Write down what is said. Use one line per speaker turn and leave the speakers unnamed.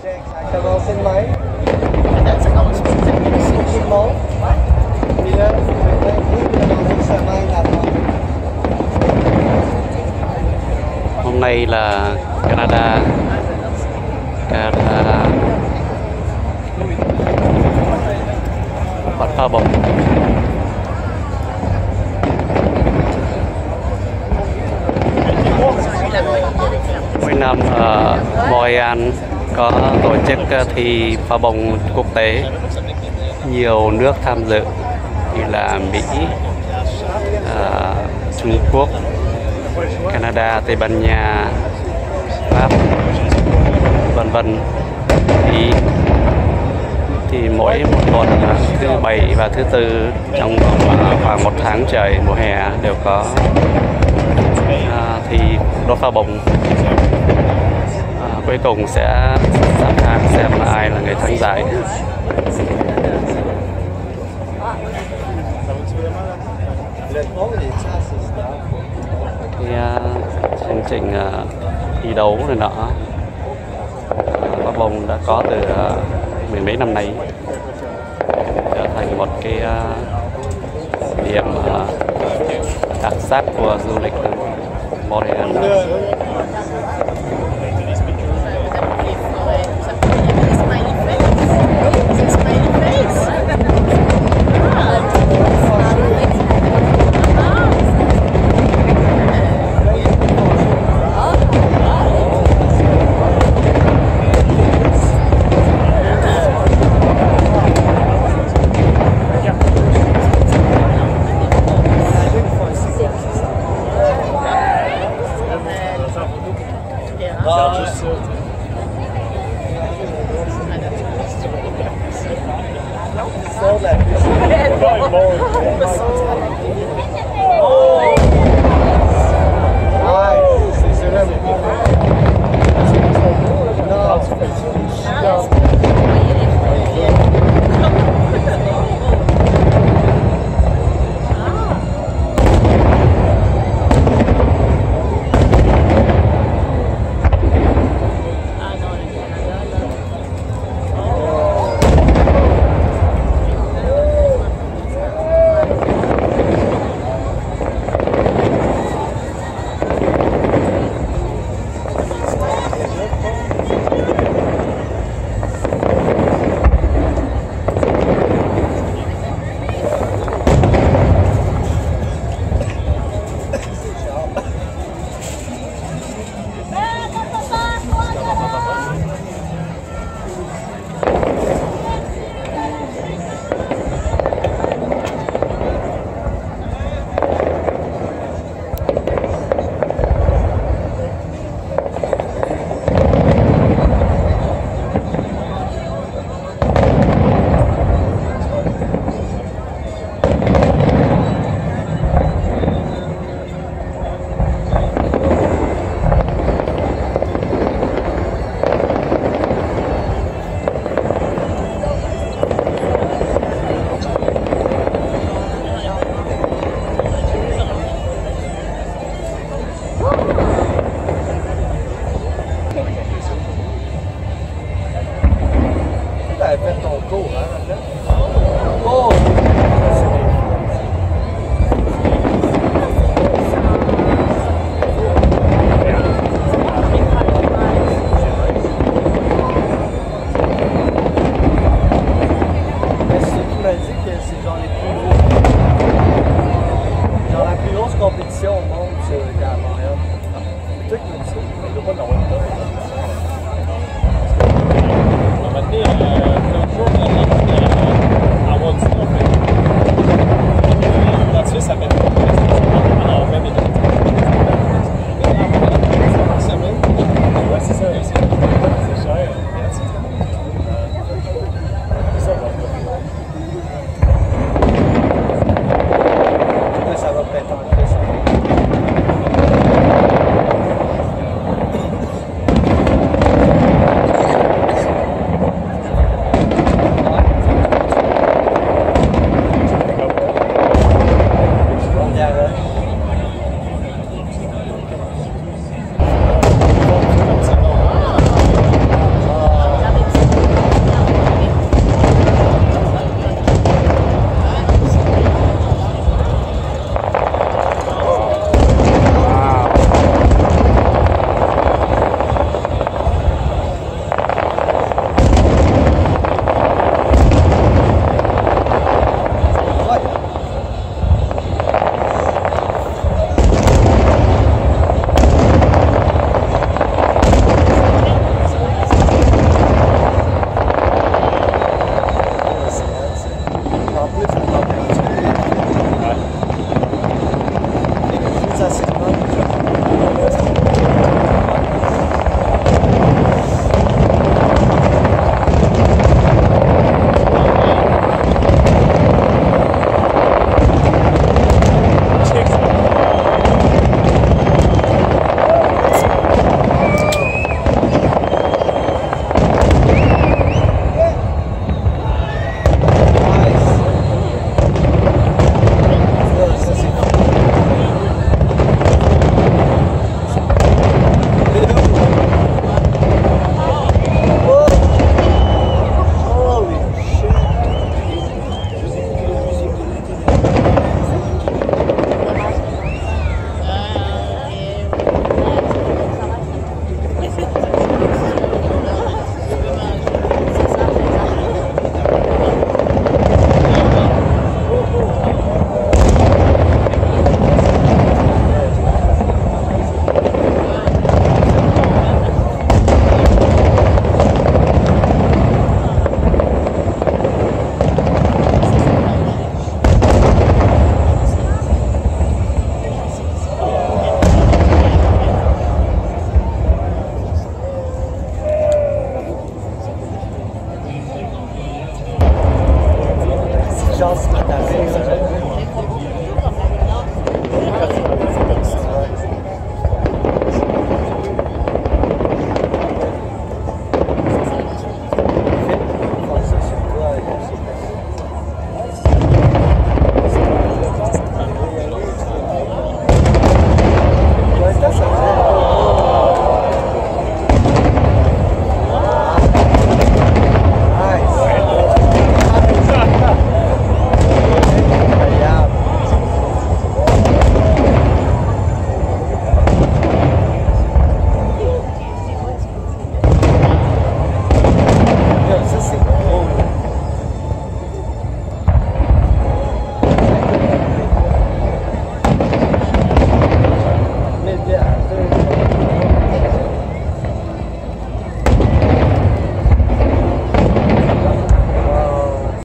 Hôm nay là Canada bắn pháo bông. Mỗi năm ở Montreal có tổ chức thi pháo bông quốc tế, nhiều nước tham dự như là Mỹ, Trung Quốc, Canada, Tây Ban Nha, Pháp, vân vân. Thì mỗi một tuần thứ Bảy và thứ Tư trong khoảng một tháng trời mùa hè đều có thi đốt pháo bông. Cuối cùng sẽ xếp hạng xem là ai là người thắng giải. Chương trình thi đấu này nọ pháo bông đã có từ mười mấy năm nay, trở thành một cái điểm đặc sắc của du lịch Montreal.
Cô